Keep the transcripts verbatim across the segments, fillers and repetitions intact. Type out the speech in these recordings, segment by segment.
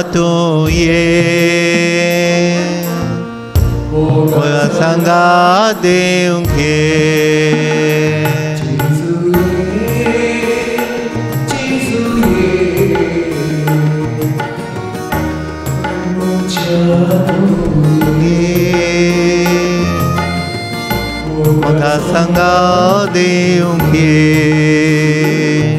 예뭐가 상가 대웅께 뭐가 상가 대웅께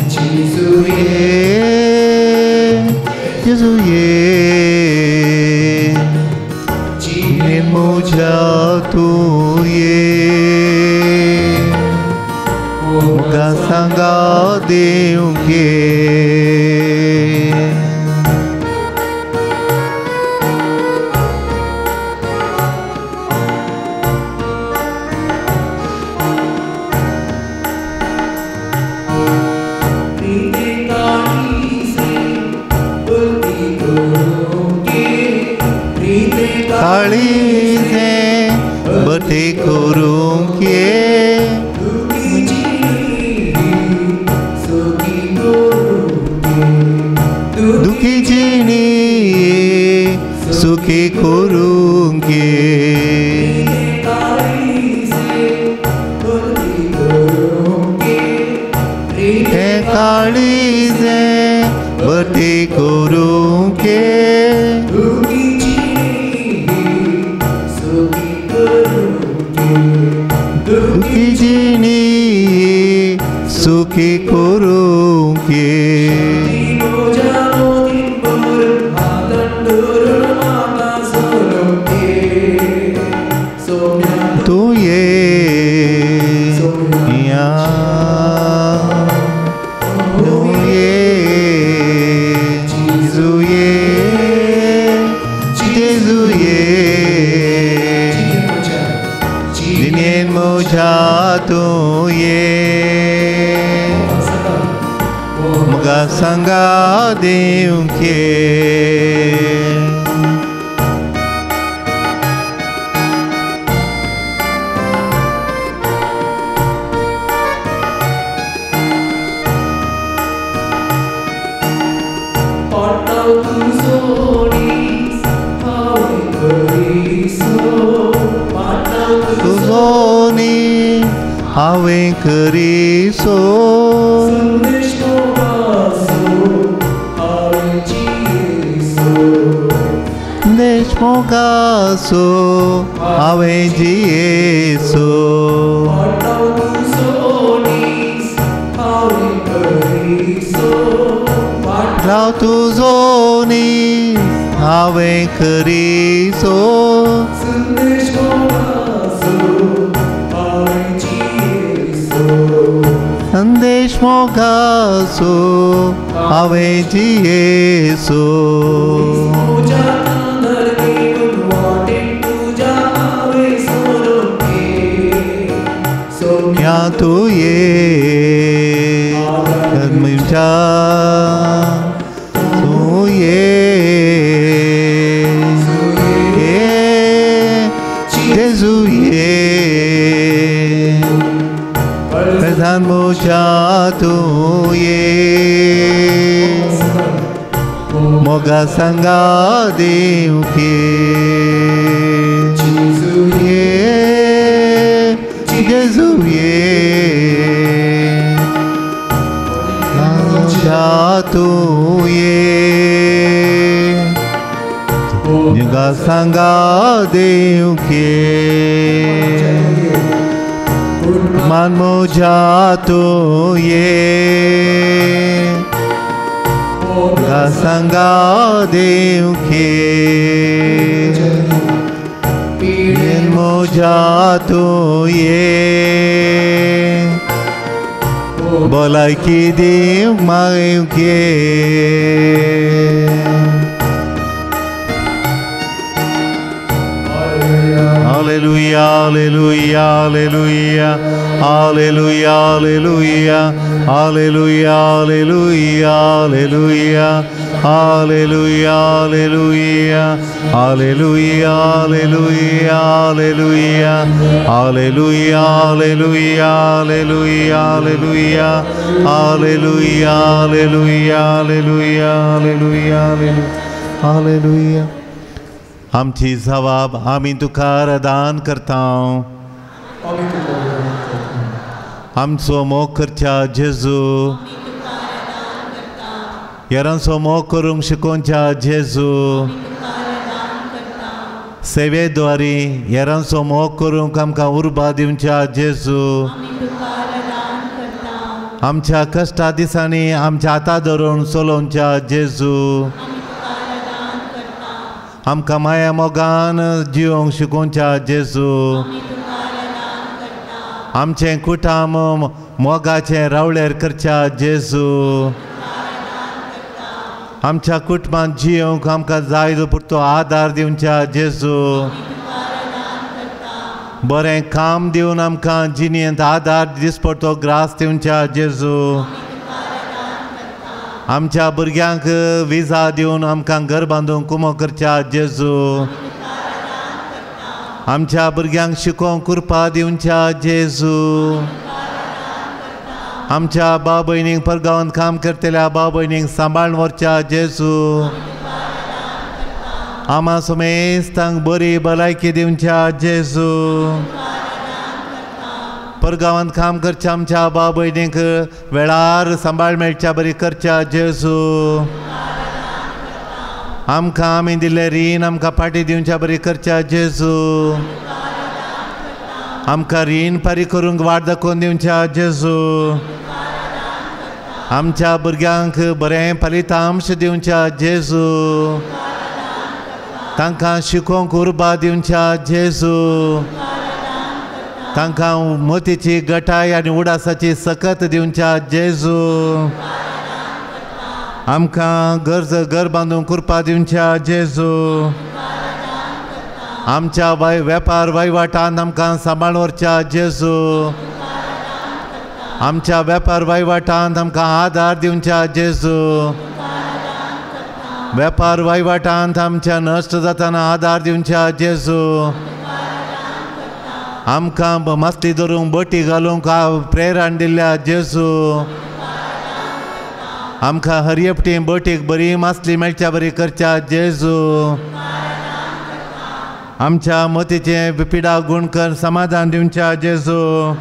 예수의 내 모자 도에 뭔가 상가 대웅께 काली से बटे करूं के दुखी जीनी सुखी करूं के काली से बटे करूं के दुखी जीनी सुखी करूंगे तो ये तो ये जीसु ये जीसु ये जिन्हें मुझा तो ये मगा संगा देंगे Tuzoni hawen keriso Neshmogaso hawen jieso Lau tuzoni hawen keriso संदेश मोगासो आवे जिएसो क्या तो ये मिर्जा तो ये जेसु ये प्रधान मोजा तो ये मोगा संगा देंगे ये जेसु ये मोजा तो ये मोगा संगा देंगे Man moja to ye Gasanga deunke Man moja to ye Bolai ki deung maunke Hallelujah, hallelujah, hallelujah, hallelujah, hallelujah, hallelujah, hallelujah, hallelujah, hallelujah, hallelujah, hallelujah, hallelujah, hallelujah, hallelujah, hallelujah, hallelujah, hallelujah, hallelujah, hallelujah, hallelujah, hallelujah. आमची जबाब आमी तुका रदान करता. आमचो मोग करच्या जेजू, हेरांचो मोग करूंक शिकोवच्या जेजू, सेवेद्वारी हेरांचो मोग करूंक आमकां उर्बा दिवच्या जेजू, आमच्या कश्टा दिसांनी आमच्या हाता धरून चलोवच्या जेजू, आमकां माया मोगान जिवंक शिकोवच्या जेजू, आमचें कुटाम मोगाचें रावळेर करच्या जेजू, आमच्या कुटुंबांत जिवंक आमकां जाय पुरतो आदार दिवच्या जेजू, बरें काम दिवन आमकां जिणेंत आदार दिसपडटो ग्रास दिवच्या जेजू, आमच्या भुरग्यांक विजा दिवन आमकां घर बांदूंक कुमो करच्या जेजू, आमच्या भुरग्यांक शिकोवंक कृपा दिवच्या जेजू, आमच्या भाव भयणींक परगांवांत काम करतल्या भाव भयणींक सांबाळून व्हरच्या जेजू, आमा समेस्तांक बरी भलायकी दिवच्या जेजू, परगांवांत काम करच्या आमच्या भाव भयणींक वेळार सांबाळ मेळच्या बरी करच्या जेजू, आमकां आमी दिल्लें रीण आमकां फाटीं दिवच्या बरी करच्या जेजू, आमकां रीण फारीक करूंक वाट दाखोवन दिवच्या जेजू, आमच्या भुरग्यांक बरें फलितांश दिवच्या जेजू, तांकां शिकोवंक उर्बा दिवच्या जेजू, तांकां मोतीची गटाय आनी उडासाची सकत दिवच्या जेजू, आमकां गरज घर बांदूंक कृपा दिवच्या जेजू, आमच्या वय वेपार वहिवाटांत आमकां सांबाळून व्हरच्या जेजू, आमच्या वेपार वहिवाटांत आमकां आदार दिवच्या जेजू, वेपार वहिवाटांत आमच्या नश्ट जाताना आदार दिवच्या जेजू, आमकां मस्ती धरूंक बटी घालूंक प्रेरण दिल्ल्या जेजू, आमकां हरयेपटी बटीक बरी मासली मेळच्या बरी करच्या जेजू, आमच्या मतीचें पिडा गूण कर समाधान दिवच्या जेजू,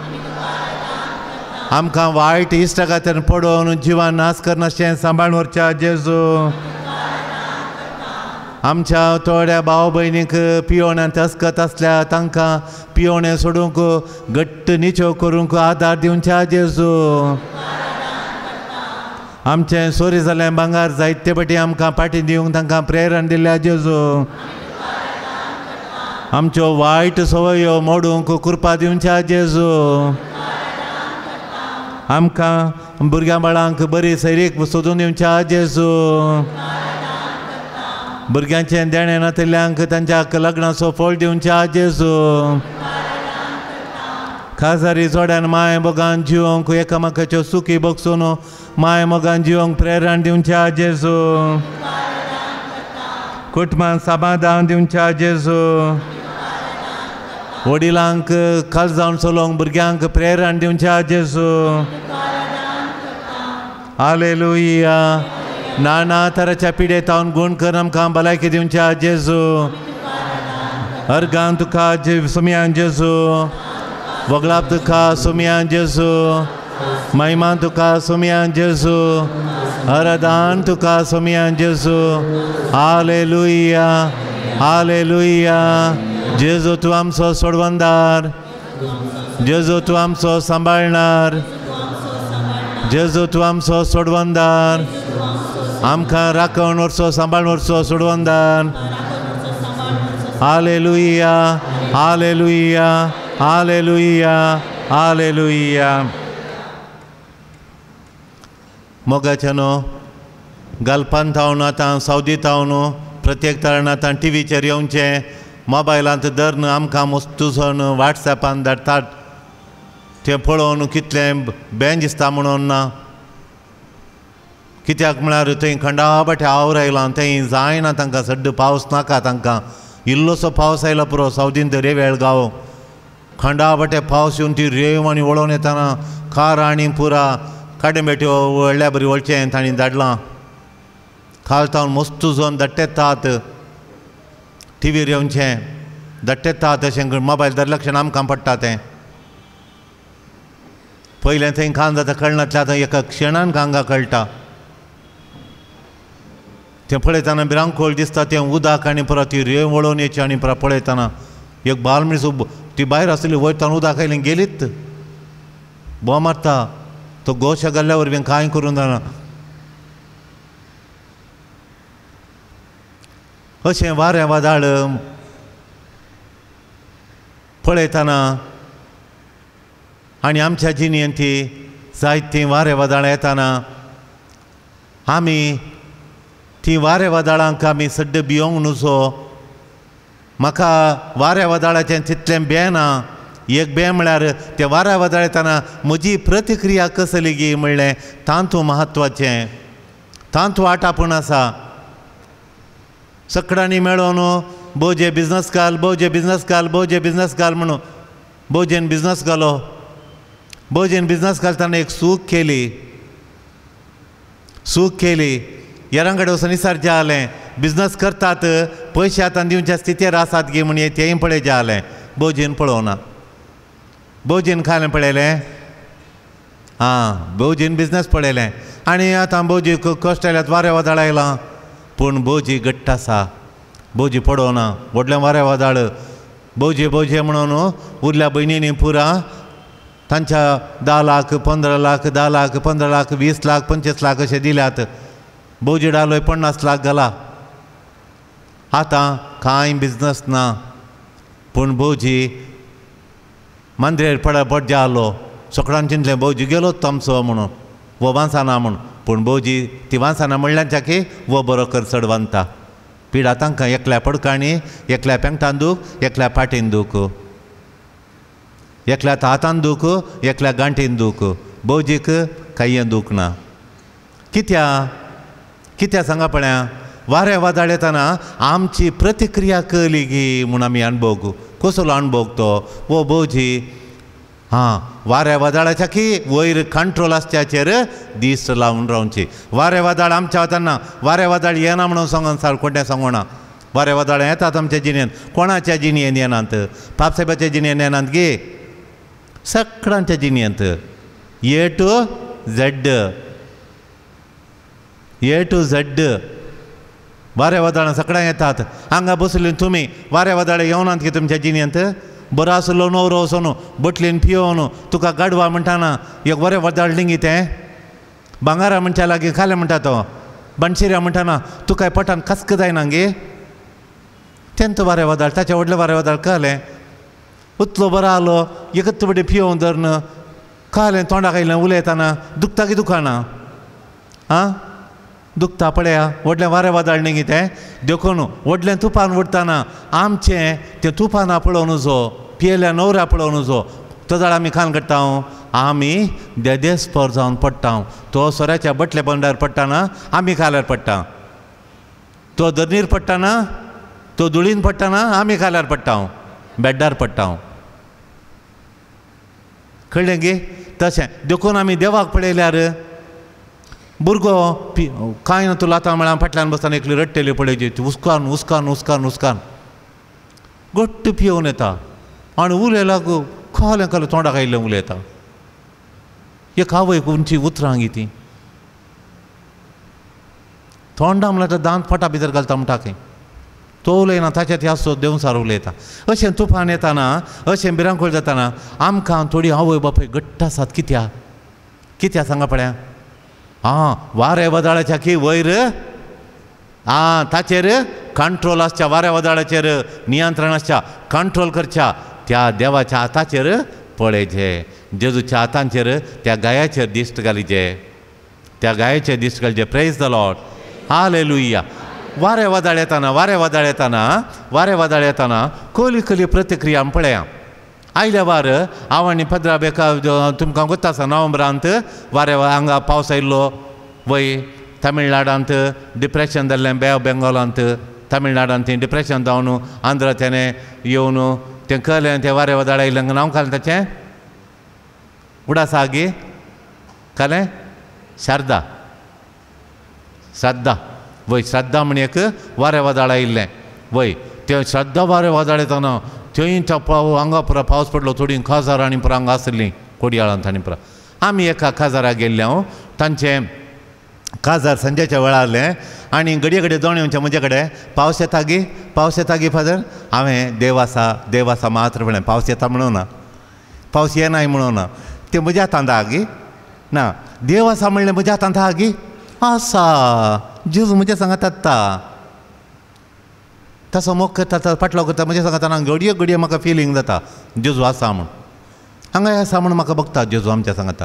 आमकां वायट इश्टागातीन पडोवन जिवान नास करनाशें सांबाळून व्हरच्या जेजू, आमच्या थोड्या भाव भयणीक पियोण्यात अस्कत आसल्या तांकां पियोणें सोडूंक घट्ट निचो करूंक आदार दिवच्या जेजू, आमचें सोरी जाल्लें भांगार जायते फाटी आमकां फाटीं दिवंक तांकां प्रेरण दिल्ल्या जेजू, आमच्यो वायट सवयो मोडूंक कृपा दिवच्या जेजू, आमकां भुरग्यां बाळांक बरी सैरीक सोदून दिवच्या जेजू, भुरग्यांचें देणें नातिल्ल्यांक तांच्या लग्नाचो फळ दिवच्या जेजू, खाजारी जोड्यान माय मोगान जिवंक एकामेकाच्यो सुखी बगसून माय मोगान जिवंक प्रेरण दिवच्या जेजू, कुटुंबांत समाधान दिवच्या जेजू, वडिलांक खाल जावन चलोवंक भुरग्यांक प्रेरण दिवच्या जेजू, हालेलुया. नाना तराच्या पिडेतावन गूण कर आमकां भलायकी दिवच्या जेजू, अर्गान तुका सुमयान जेजू, वगळाप तुका सुमयान जेजू, महिमान तुका सुमयान जेजू, अरदान तुका सुमयान जेजू. Hallelujah hallelujah. जेजू तूं आमचो सोडवंदार, जेजू तूं आमचो सांबाळणार, जेजू तूं आमचो सोडवंदार, आमकां राखण व्हरचो सांबाळून व्हरचो सोडवंदार. Hallelujah hallelujah hallelujah hallelujah. मोगाच्या न्हू घालपान थावन आतां सावदी थावन प्रत्येक तरण आतां टी व्हीचेर येवचें, मोबायलांत धरन आमकां तुजून वॉट्सॅपान धाडटात, तें पळोवन कितलें बेन दिसता म्हणून ना. कित्याक म्हळ्यार थंय खंडाबाटे आवड आयलां, थंय जायना तांकां सड्ड पावस नाका तांकां. इल्लोसो पावस आयलो पुरो सावदीन दर्या वेळगांव, खंडाबाटे पावस येवन ती रेव आनी वळोवन येताना कार आनी पुरा काडे बेट्यो व्हडल्या बरी वळचें तांणी धाडलां. खालतावन मस्तू जोन दट्टेतात टी व्हीर येवचें दट्टेतात अशें मोबायल धरलक्षण आमकां पडटा तें पयलें थंय खावन जाता कळनातलें आतां एका क्षणान हांगा कळटा तें पळयतना भिरांकूळ दिसता तें उदक आनी परत ती रेव वळोवन येवची आनी परत पळयतना एक बाल मनीस ती भायर आसली वयताना उदक आयलें गेलीत बो मारता तो गोश घाल्ल्या वरवीं कांय करूं जायना अशें वारें वादळ पळयतना आनी आमच्या जिणेंती जायतीं वारें वादळ येताना आमी ती वारें वादळांक आमी सड्ड भियोंक नुजो म्हाका वाऱ्या वादळाचें तितलें भें ना एक भें म्हळ्यार तें वाऱ्या वादळ येताना म्हजी प्रतिक्रिया कसली गी म्हणलें तांतू म्हत्वाचें तांतू आटापूण आसा सकडांनी मेळोन बोजे बिजनस घाल बोजे बिजनस घाल बोजे बिजनस घाल म्हणून बोजेन बिजनस घालो बोजेन बिजनस घालतना एक सूख केली सूख केली येरांगडे वचून विचार जालें बिजनस करतात पयशे आतां दिवच्या स्थितीर आसात गे म्हण तेंय पळय जालें बोजीन पळोवना बोजीन खालें पळयलें आं बोजीन बिजनस पळयलें आनी आतां बोजी कश्ट आयल्यात वारें वादळ आयलां पूण बोजी घट्ट आसा बोजी पडोवना व्हडलें वारें वादळ बोजे बोजे म्हणून उरल्या भयणींनी पुरा तांच्या धा लाख पंदरा लाख धा लाख पंदरा लाख वीस लाख पंचवीस लाख अशे दिल्यात बोजी डालोय पन्नास लाख घाला आतां कांय बिजनस ना पूण बोजी मांद्रेर पड पड जालो सकाळान चिंतलें बोजी गेलो तामचो म्हणून वो वांसाना म्हूण पूण बोजी ती वांसाना म्हणल्याच्या की वो बरो कर चड वांता पिडा तांकां एकल्या पडकांनी एकल्या पेंगटान दूख एकल्या पाटीन दूख एकल्या हातान दूख एकल्या गांठीन दूख बोजीक कांय दूख ना कित्या कित्या सांगा पळया वारें वादळ येताना आमची प्रतिक्रिया कळली गी म्हूण आमी अणभव कसलो अणभव तो वो बोजी हां वारें वादळाच्या की वयर कंट्रोल आसच्याचेर दीस लावन रावची वारें वादळ आमच्या वताना वारें वादळ येना म्हणून सांगून सार कोणें सांगोना वारें वादळ येतात आमच्या जिणेंत कोणाच्या जिणेंत येनात पापसाहेबाच्या जिणेंत येनात गे सगळ्यांच्या जिणेंत A to Z A to Z वारें वादळ सगळ्यांक येतात हांगा बसले तुमी वारें वादळ येवनात की तुमच्या जिणेंत बरो आसलो न्हवरो वचून बटलेन पियोवन तुका गाडवा म्हणटाना एक बरें वादळ लिंगी तें भांगारा म्हणच्या लागीं खालें म्हणटा तो बनशिऱ्या म्हणटाना तुका पटान कसक जायना गे तेंत वारें वादळ ताचें व्हडलें वारें वादळ कळलें उतलो बरो आलो एकच बडी पियोवन धरन कळलें तोंडाक आयलें उलयतना दुखता की दुखाना आं दुखता पळया व्हडलें वारें वादळ न्ही तें देखून व्हडलें तुफान उडटाना आमचें तें तुफाना पळोवन जो पियेल्या न्हवऱ्या पळोवन जो तो जाळ आमी खान काडटा आमी देदेस्पर जावन पडटा तो सोऱ्याच्या बटले बंडार पडटाना आमी खाल्यार पडटा तो धरणीर पडटाना तो धुळीन पडटाना आमी खाल्यार पडटा बेड्डार पडटा कळ्ळें गे तशें देखून आमी देवाक पळयल्यार भुरगो पि कांय ना तूं लाता म्हळ्यार फाटल्यान बसतना एकली रडटेली पळयची हुस्कान हुस्कान हुस्कान हुस्कान घट्ट पियोवन येता आनी उलयला खालें खालें तोंडाक आयिल्लें उलयता एक आवय खंयची उतरां गी ती तोंडा म्हळ्यार दांत पोटा भितर घालता म्हणटा खंय तो उलयना ताच्या ती आसतो देंवसार उलयता अशें तुफान येताना अशें भिरांकूळ जाताना आमकां थोडी आवय बापूय घट्ट आसात कित्याक कित्याक सांगा पळया आं वारें वादळाच्या की वयर आं ताचेर कंट्रोल आसच्या वाऱ्या वादळाचेर नियंत्रण आसच्या कंट्रोल करच्या त्या देवाच्या हाताचेर पळयचें जेजूच्या हातांचेर त्या गायाचेर दिश्ट घालीचे त्या गायाचेर दिश्ट घालचे प्रेज द लॉर्ड हालेलुया वारें वादळ येताना वारें वादळ येताना वारें वादळ येताना खोली खोली प्रतिक्रिया पळया आयल्या वार हांव आनी पदरा बेका तुमकां गोत्ता आसा नोव्हेंबरांत वारें हांगा पावस आयिल्लो वय तमिळनाडांत डिप्रेशन जाल्लें बे ऑफ बेंगॉलांत तमिळनाडांत थंय डिप्रेशन जावन आंध्र तेणें येवन तें कळलें तें वारें वादळ आयिल्लें नांव कालें ताचें उडासा गे कालें शारदा श्रद्धा वय श्रद्धा म्हण एक वारें वादळ आयिल्लें वय ते श्रद्धा वारें वादळ येताना थंय पाव हांगा पुरा पावस पडलो थोडी काजार आनी पुरा हांगा आसलीं कोडयाळांत आनी पुरा आमी एका काजाराक गेल्ले हांव तांचें काजार संजेच्या वेळारलें आनी घडये घडये दोन येवचें म्हजे कडेन पावस येता गे पावस येता गे फादर हांवें देव आसा देव आसा मात्र म्हळें पावस येता म्हणून ना पावस येनाय म्हणून ना ते म्हज्या हातांत आहा गे ना देव आसा म्हणलें म्हज्या हातांत आहा गे आसा जेजू म्हज्या सांगात आसता तसो मोग करता फाटलो करता म्हज्या सांगात घडये घडये म्हाका फिलींग जाता जेजू आसा म्हूण हांगा आसा म्हूण म्हाका बगता जेजू आमच्या सांगाता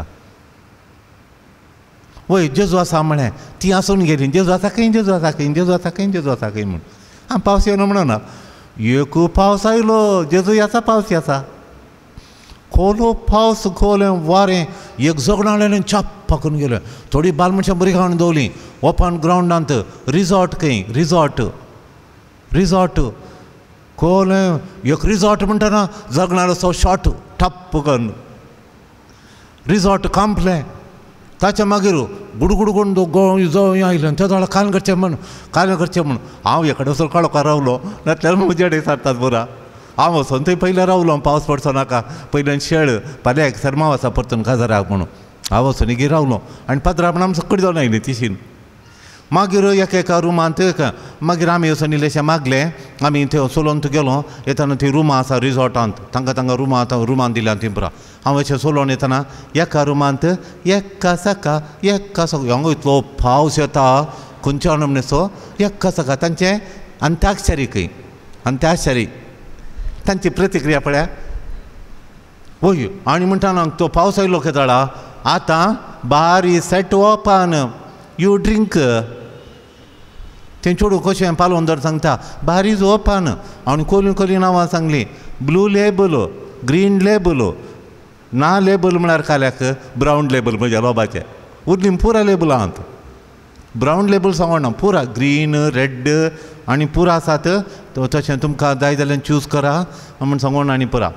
वय जेजू आसा म्हळें ती आसून गेली जेजू आसा खंय जेजू आसा खंय जेजू आसा खंय जेजू आसा खंय म्हूण हांव पावस येना म्हणून ना एक पावस आयलो जेजू आसा पावस आसा खोलो पावस खोलें वारें एक जगण आयलें छाप करून गेलें थोडी बाल मनशां बरीं खावन दवरलीं ओपन ग्रावंडांत रिजॉर्ट खंय रिजॉर्ट रिजॉर्ट खोलें एक रिजॉर्ट म्हणटना जगणारो सो शॉट ठप्प करून रिजॉर्ट कांपलें ताच्या मागीर गुडगुड करून गोंय जवळ आयलें त्या वेळार काल करचें म्हण काल करचें म्हण हांव एकडे वचून काळोखार रावलो नातल्यार म्हजे सारतात बरा हांव वचून थंय पयलें रावलो पावस पडचो नाका पयल्यान शेळ फाल्यां एक सरमाव आसा परतून काजाराक म्हणून हांव वचून गी रावलो आनी पात्रां म्हण आमी सकयल जावन आयलीं तिशीन मागीर एका एका रुमांत मागीर आमी वचून इल्लेशें मागलें आमी थंय सोलोन गेलो येताना थंय रुमां आसा रिजॉर्टांत तांकां तांकां रुमां रुमांत दिल्यां थंय पुरा हांव अशें सोलोन येताना एका रुमांत एका सका एका सका हांगा इतलो पावस येता खंयच्या म्हणून सो एका सका तांचें अंत्याक्षरी खंय अंत्याक्षरी तांची प्रतिक्रिया पळया वय आनी म्हणटा तो पावस आयलो खेताळा आतां बारी सेट ओपन यू ड्रिंक तें चेडूं कशें पालोवन दर सांगता बार इज ओपन आनी कोली कोली नांवां सांगलीं ब्लू लेबल ग्रीन लेबल ना लेबल म्हळ्यार काल्याक ब्रावन लेबल म्हज्या लोबाचें उरलीं पुरा लेबल आहात ब्रावन लेबल सांगोना पुरा ग्रीन रेड आनी पुरा आसात तशें तुमकां जाय जाल्यार चूज करा म्हण सांगोन आनी पुरा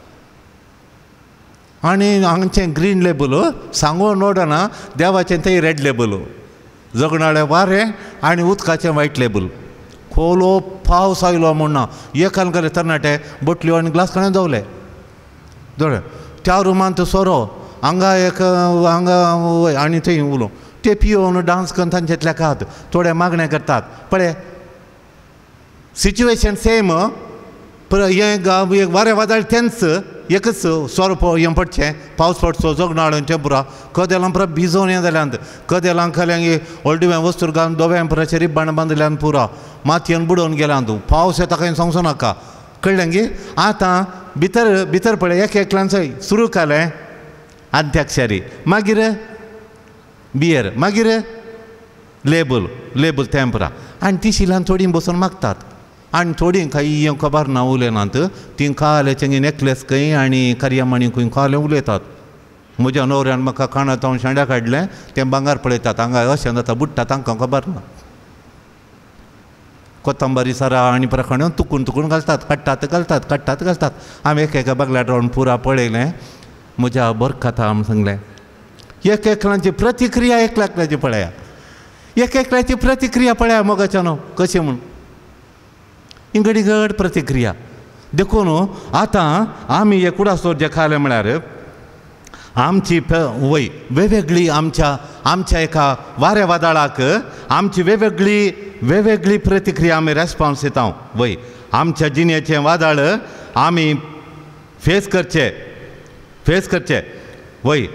आनी हांगचें ग्रीन लेबल सांगोन ओडना देवाचें थंय रेड लेबल जगणाळें वारें आनी उदकाचें वायट लेबल खोलो पावस आयलो म्हणना एकान गेले तरणाटे बोटल्यो आनी ग्लास कडेन दवरले दवरले त्या रुमांत सोरो हांगा एक हांगा आनी थंय उलो ते पियोन डांस करून तांचेतल्या खात थोडे मागणे करतात पळय सिच्युएशन सेम हें वारें वादळ तेंच एकच सोरो हें पडचें पावस पडचो जगणाळें तें पुरा कदेलां पुरा भिजोवन हें जाल्यान कदेलां खाल्यांक व्हडलें वस्तूर घालून दोव्यां पुराचें रिब्बाण बांदल्यान पुरा मातयेन बुडोवन गेल्यान पावस येता खंय सांगचो नाका कळ्ळें गे आतां भितर भितर पळय एक एकल्यान सुरू केलें अंत्याक्षरी मागीर बियर मागीर लेबल लेबल तें पुरा आनी ती शिलान थोडीं बसून मागतात आनी थोडीं खंय हें खबर ना उलयनात तीं काल्याचें नेकलेस खंय आनी करयामणी खंय काले उलयतात म्हज्या न्हवऱ्यान म्हाका कानांत हांव शेंड्या काडलें तें भांगार पळयतात हांगा अशें जाता बुडटा तांकां खबर ना कोथंबरी सरा आनी प्रखण तुकून तुकून घालतात काडटात घालतात काडटात घालतात हांवें एक एका बागल्यार रावन पुरा पळयलें म्हज्या बरें कथा म्हूण सांगलें एक एकल्याची प्रतिक्रिया एकल्याची पळया एक एकल्याची प्रतिक्रिया पळया मोगाच्या न्हू कशें म्हूण घडी घड प्रतिक्रिया देखून आतां आमी हे कुडासोर जे खालें म्हळ्यार आमची वय वेगवेगळी आमच्या आमच्या एका वाऱ्या वादळाक आमची वेगवेगळी वेगवेगळी प्रतिक्रिया आमी रेस्पॉन्स दिता वय आमच्या जिणेचें वादळ आमी फेस करचें फेस करचें वय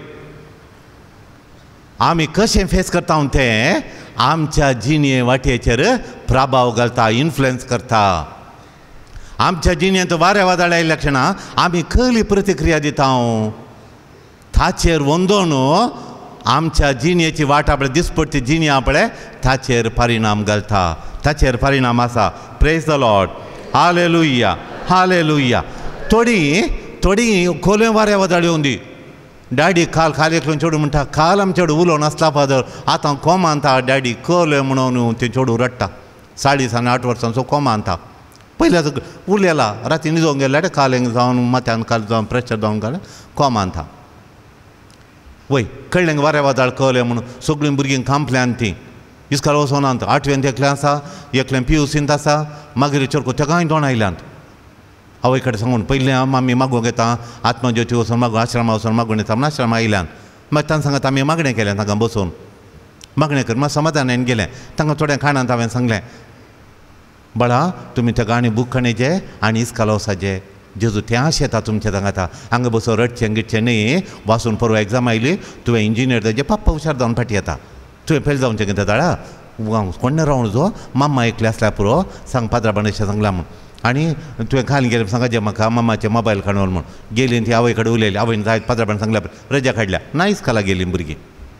आमी कशें फेस करता तें आमच्या जिणे वाटेचेर प्रभाव घालता इन्फ्लुएन्स करता आमच्या जिणेंत वारें वादळ आयिल्ल्या क्षणां आमी खंयली प्रतिक्रिया दिता ताचेर वंदोन आमच्या जिणेची वाट आपणे दिसपट्टी जिणी आपणे ताचेर परिणाम घालता ताचेर परिणाम आसा praise the lord hallelujah hallelujah थोडी थोडी खोलें वारें वादळ येवन दी डॅडी काल खाल एकलो चेडूं म्हणटा काल आमी चेडूं उलो नासला फादर आतां कोमांता डॅडी खोलें म्हणून तें चेडूं रडटा साडीस आनी आठ वर्सांचो कोमांता पयल्या उरलेला राती न्हिदोंक गेल्यार कालेंक जावन माथ्यान काल जावन प्रेशर जावन गेल्यार कोमांता वय कळ्ळें वारें वादळ कळ्ळें म्हणून सगळीं भुरगीं कांपल्यान तीं इस्काल वचोनात आठवेंत एकलें आसा एकलें पी यू सींत आसा मागीर चरको तेकाय दोन आयल्यांत आवय कडेन सांगून पयलीं हांव आमी मागूंक येता आत्मज्योती वचून मागून आश्रमा वचून मागून येता म्हण आश्रमा आयल्यान मागीर तांकां सांगत आमी मागणें केलें तांकां बसून मागणें कर मागीर समाधानान गेलें तांकां थोड्या खाणांत हांवें सांगलें बाळा तुमी त्या गाणी बूक खणेचे आनी इस्काल वसाचे जेजू तें शेता तुमचें सांगाता हांगा बसून रडचें गिडचें न्ही वाचून परवा एग्जाम आयली तुवें इंजिनियर जावचें पप्पा हुशार जावन फाटीं येता तुवें फेल जावचें कितें दाळा कोण्णे रावूं जो माम्मा एकले आसल्यार पुरो सांग पात्राबाण अशें सांगलां म्हूण आनी तुवें खाल गेलें सांगाचें म्हाका मामाचें मोबायल काडून म्हूण गेलीं ती आवय कडेन उलयली आवयन जायत पात्राबाण सांगल्या रजा काडल्या ना इस्काला गेलीं भुरगीं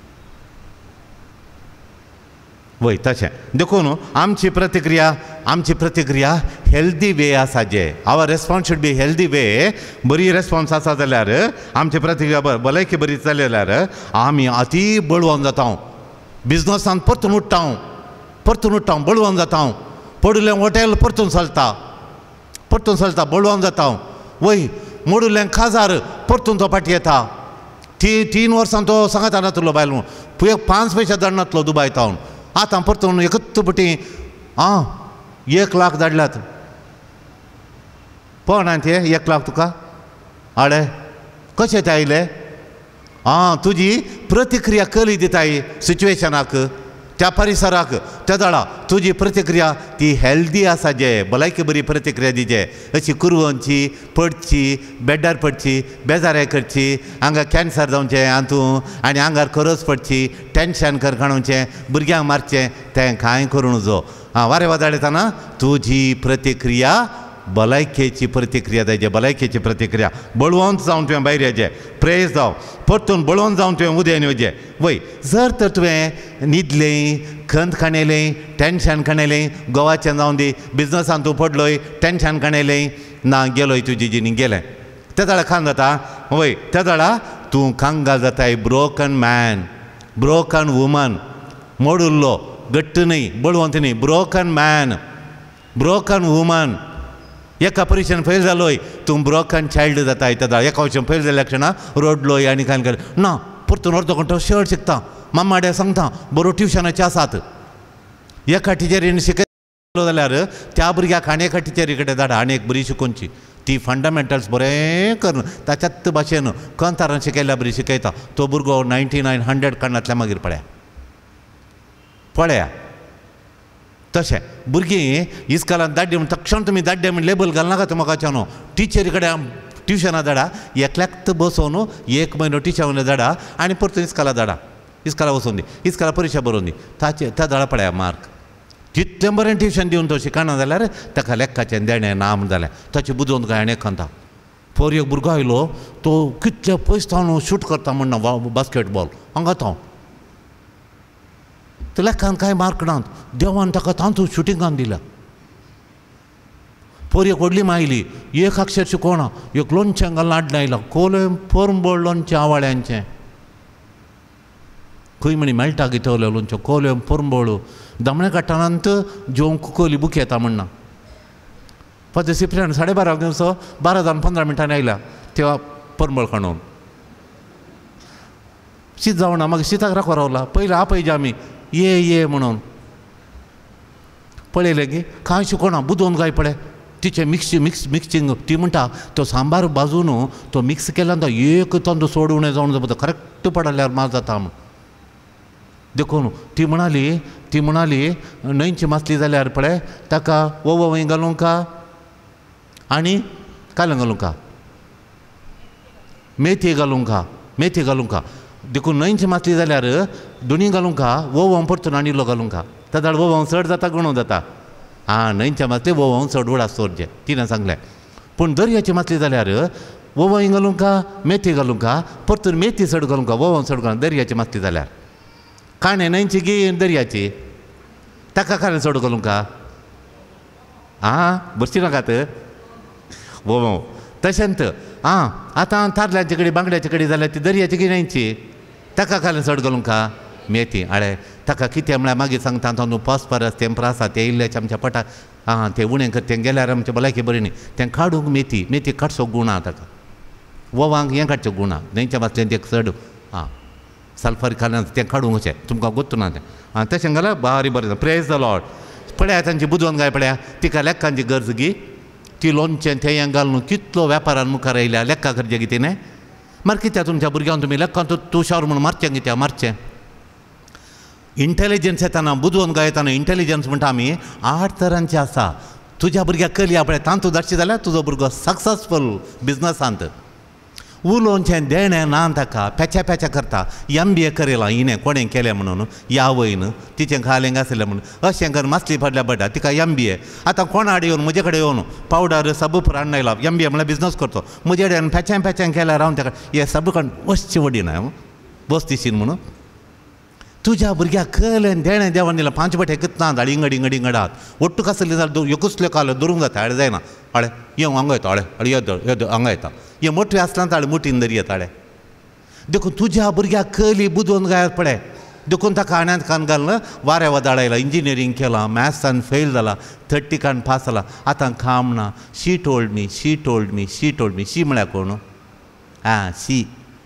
वय तशें देखून आमची प्रतिक्रिया आमची प्रतिक्रिया हेल्दी वे आसा जे our response should be healthy way बरी रेस्पॉन्स आसा जाल्यार आमची प्रतिक्रिया भलायकी बरी जाली जाल्यार आमी अती बळवून जाता बिजनसान परतून उठटा परतून उठटा बळवून जाता पडुलें हॉटेल परतून चलता परतून चलता बळवून जाता वय मोडुलें खाजार परतून तो फाटीं येता ती तीन वर्सां तो सांगात नातलो बायल म्हूण पांच पयशे धाडनातलो दुबाय तावन आतां परतून एकच पटी आं एक लाख धाडल्यात पळय ना ते एक लाख तुका आडे कशें ते आयले आं तुजी प्रतिक्रिया कली दिताय सिच्युएशनाक त्या परिसराक त्या दाळा तुजी प्रतिक्रिया ती हेल्दी आसा जे भलायकी बरी प्रतिक्रिया दिजे अशी कुरवंची पडची बेड्डार पडची बेजारे करची हांगा कॅन्सर जावचें हातूं आनी आंगार खरच पडची टेन्शन कर काडूचें भुरग्यांक मारचें तें कांय करूं नजो आं वारें वादाडयतना तुजी प्रतिक्रिया भलायकेची प्रतिक्रिया जायचे भलायकेची प्रतिक्रिया बळवंत जावन तुवें भायर येचें प्रेज जावं परतून बळवंत जावन तुवें उदें येवचें वय जर तर तुवें न्हिदलें खंत खाणेलें टेन्शन खाणेलें गोवाचें जावन दी बिजनसान तूं पडलोय टेन्शन खाणेलें ना गेलोय तुजी जिणी गेलें त्या जाळा खान जाता वय त्या जाळा तूं कांगाल जाताय ब्रोकन मॅन ब्रोकन वुमन मोडुल्लो घट्ट न्ही बळवंत न्ही ब्रोकन मॅन ब्रोकन वुमन एका परीक्षेन फेल जालोय तूं ब्रोकन चायल्ड जाता येता एका वचून फेल जाल्या क्षणां रडलोय आनी कांय केलें ना परतून अर्दो घंटो शर्ट शिकता मामाड्या सांगता बरो ट्युशनाचे आसात एका टिचरीन शिकयलो जाल्यार त्या भुरग्याक आनी एका टिचरी कडेन धाडा आनी एक बरी शिकोवची ती फंडामेंटल्स बरें करून ताच्याच भाशेन कंतारान शिकयल्या बरी शिकयता तो भुरगो नायन्टी नायन हंड्रेड काडनातल्या मागीर पळया पळया तशें भुरगीं इस्कालांत धाडली म्हण तक्षण तुमी धाडले म्हण लेबल घालनाका म्हाका न्हू टिचरी कडेन ट्युशनां धाडा एकल्याक बसोवन एक म्हयनो ट्युशनां धाडा आनी परतून इस्काला धाडा इस्काला वचून दी इस्काला परिक्षा बरोवन दी ताचे त्या धाडा पळया मार्क जितलें बरें ट्युशन दिवन तो शिकना जाल्यार ताका लेखाचें देणें नाम जालें ताची बुजोवन काय आनी खंता पोर एक भुरगो आयलो तो कितले पयस थावन शूट करता म्हणना बास्केटबॉल हांगा थाव ते लेखान कांय मार्क नात देवान ताका तांतू शुटिंगान दिल्या पोर एक व्हडली मायली एक अक्षर शिकोवना एक लोणचें घालून हाडलें आयला कोलें पोरंबोळ लोणचें आवाळ्यांचें खंय म्हणी मेळटा गितवलें लोणचें कोलें पोरंबोळ दमणे काडटानांत जेवंक कोली बूक येता म्हणना पांच सिपऱ्यान साडे बाराक दिवचो बारा जावन पंदरा मिनटांनी आयला तेव्हा पोरंबोळ खाणून शीत जावना मागीर शीताक राखो रावला पयलीं आपयजे आमी ये ये म्हणून पळयलें की कांय शिकोना बुदोवन काय पळय तिचें मिक्स मिक्स मिक्सिंग ती म्हणटा तो सांबार भाजून तो मिक्स केला तो एक तांदूळ सोडून जावन जाता करेक्ट पडल्यार मात जाता म्हूण देखून ती म्हणाली ती म्हणाली न्हंयची मासली जाल्यार पळय ताका वोवय घालूंक का आनी कालें घालूंक का मेथी घालूंक का मेथी घालूंक का देखून न्हंयची मासली जाल्यार दोनी घालूंक का वोवों परतून आनी इल्लो घालूंक का ताका वोवों चड जाता गणू जाता आं न्हंयच्या मासली वोवों चड उडास सोडचें तिणें सांगलें पूण दर्याची मासली जाल्यार वोवोय घालूंक का मेथी घालूंक का परतून मेथी चड घालूंक का वोवों चड घालूंक दर्याची मासली जाल्यार काणे न्हंयची गी दर्याची ताका काणे चड घालूंक का आं बरची नाकात वोवों तशेंत आं आतां तारल्यांचे कडेन बांगड्याचे कडेन जाल्यार ती दर्याची गी न्हंयची ताका कालें चड घालूंक का मेथी आळे ताका कितें म्हळ्यार मागीर सांगता तांदूळ फॉस्फरस तें प्रासा तें इल्लें आमच्या पोटाक आं तें उणें कर तें गेल्यार आमच्या भलायकी बरी न्ही तें काडूंक मेथी मेथी काडचो गूण आहा ताका वोवांक हें काडचें गूण आहा न्हंयच्या मासलें तें चड आं सल्फर घालून तें काडूंक अशें तुमकां गोत्तू ना तें आं तशें घाला बारी बरें प्रेज द लॉर्ड पळया तांची बुदोवन काय पळया तिका लेखांची गरज गी ती लोणचें तें हें घालून कितलो वेपारान मुखार येयल्या लेखा करचें कितें न्ही मार कित्या तुमच्या भुरग्यांक तुमी लेखान तुशार म्हणून मारचें कित्या मारचें इंटेलिजन्स येताना बुदोवन काय येताना इंटेलिजन्स म्हणटा आमी आठ तरांचे आसा तुज्या भुरग्याक कली पळय तांतू धाडची जाल्यार तुजो भुरगो सक्सेसफूल बिजनसांत उलोवचें देणें ना ताका पेच्या पेच्या करता एम बी ए करेला हिणें कोणें केलें म्हणून ह्या वयन तिचें खालें आसलें म्हणून अशें कर मासली फाटल्या पडटा तिका एम बी ए आतां कोणाड येवन म्हजे कडेन येवन पावडर सब फुराण आयला एम बी ए म्हळ्यार बिजनस करतो म्हजे कडेन पेचें पेचें केल्यार हांव ताका हे सब कण वचचें वडीना बस दिशीन म्हणून तुज्या भुरग्याक कलें देणें देवान दिलां पांच बटे कितना धाड इंगड इंगड इंगडात ओट्टू कसले जाल्यार एकूचले कालो धरूंक जाता हाडे जायना हाडे यो हांगा येता हाडे हाडे येद येद हांगा येता हे मोठे आसतना ताळे मुठीन धरी येता हाडे देखून तुज्या भुरग्याक कली बुदोवन गाय पळय देखून ताका आण्यांत कान घालून वाऱ्या वदाळ आयला इंजिनियरींग केलां मॅथ्सान फेल जाला थर्टीकान पास जाला आतां काम ना she told me she told me she told me she म्हळ्यार कोण आं शी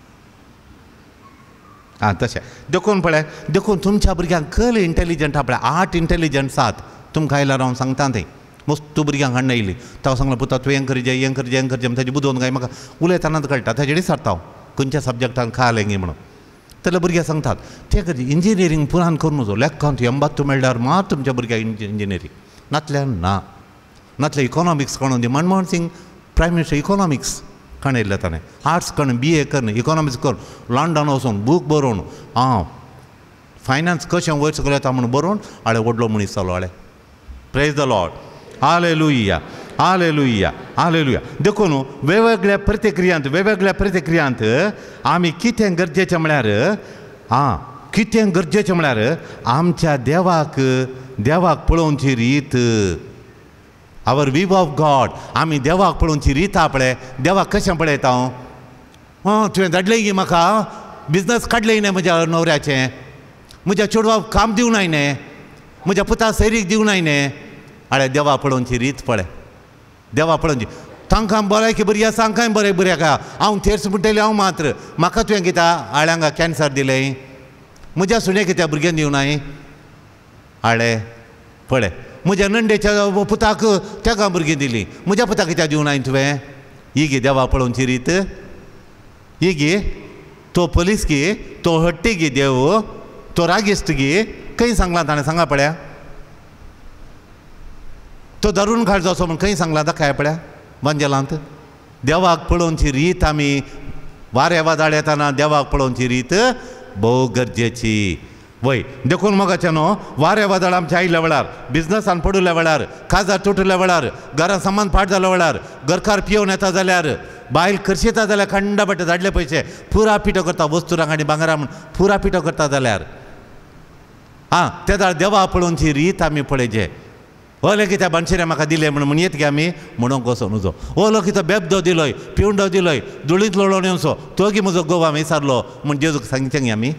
आं तशें देखून पळय देखून तुमच्या भुरग्यांक कल इंटेलिजंट आहा पळय आठ इंटेलिजंट्स आहात तुमकां आयल्यार हांव सांगता तें मस्त भुरग्यांक हाडून येयली ताका सांगलें पुता तूं हें करचें हें करचें हें करचें ताजें बुदोवन काय म्हाका उलयतानाच कळटा ताजे कडेन सरता हांव खंयच्या सब्जॅक्टान खालें गे म्हणून जाल्यार भुरगे सांगतात तें कर इंजिनियरींग पुरान करूं नजो लेखांत एंबात्तू मेळ्ळ्यार मात तुमच्या भुरग्याक इंजिनियरींग नातल्यार ना नातल्यार इकॉनॉमिक्स कोण दी Manmohan Singh prime minister economics कण येयल्लें ताणें आर्ट्स कण बी ए कर इकॉनॉमिक्स कर लंडन वचून बूक बरोवन आं फायनान्स कशें वयर सकयल येता म्हणून बरोवन हाडे व्हडलो मनीस जालो हाडे praise the lord hallelujah hallelujah hallelujah देखून वेगवेगळ्या प्रतिक्रियांत वेगवेगळ्या प्रतिक्रियांत आमी कितें गरजेचें म्हळ्यार आं कितें गरजेचें म्हळ्यार आमच्या देवाक देवाक पळोवची रीत आवर वीव ऑफ गॉड आमी देवाक पळोवची रीत आहा पळय देवाक कशें पळयता हांव आं तुवें धाडलें गी म्हाका बिजनस काडलें न्ही म्हज्या न्हवऱ्याचें म्हज्या चेडवाक काम दिवनाय न्ही म्हज्या पुता सैरीक दिवनाय न्ही हाडे देवा पळोवची रीत पळय देवा पळोवची तांकां भलायकी बरी आसा तांकांय बरें बरें आसा हांव तेर्स म्हणटलें हांव मात्र म्हाका तुवें कित्या आळ्यांक कॅन्सर दिलें म्हज्या सुणेक कित्या भुरग्यां दिवनाय हाडे पळय म्हज्या नंडेच्या पुताक तेका भुरगीं दिलीं म्हज्या पुताक कित्याक दिवनाय तुवें ही गी देवा पळोवची रीत ही गी तो पुलीस गी तो हट्टी गी देव तो रागिश्ट गी खंय सांगलां ताणें सांगा पळया तो धरून काडचो असो म्हूण खंय सांगलां दाखय पळया बंजलांत देवाक पळोवची रीत आमी वारे वादळ येताना देवाक पळोवची रीत भोव गरजेची वय देखून मोगाचे न्हू वारे वादळ आमच्या आयिल्ल्या वेळार बिजनसान पडुल्या वेळार काजार तुटल्या वेळार घरा सामान पाड जाल्या वेळार घरकार पियोवन येता जाल्यार बायल करशिता जाल्यार खंड बट्टे धाडले पयशे पुरा पिठो करता वस्तुरांक आनी भांगरा म्हूण पुरा पिठो करता जाल्यार आं ते दाळ देवा पळोवची रीत आमी पळयचे ओले कित्या बनशेरे म्हाका दिले म्हणून म्हण येत गे आमी म्हणूंक वचोन उजो ओलो कितें बेबदो दिलोय पिवंडो दिलोय धुळींत लोळोवन येवचो तो गी म्हजो गोवा विसारलो म्हूण जेजूक सांगचें गे आमी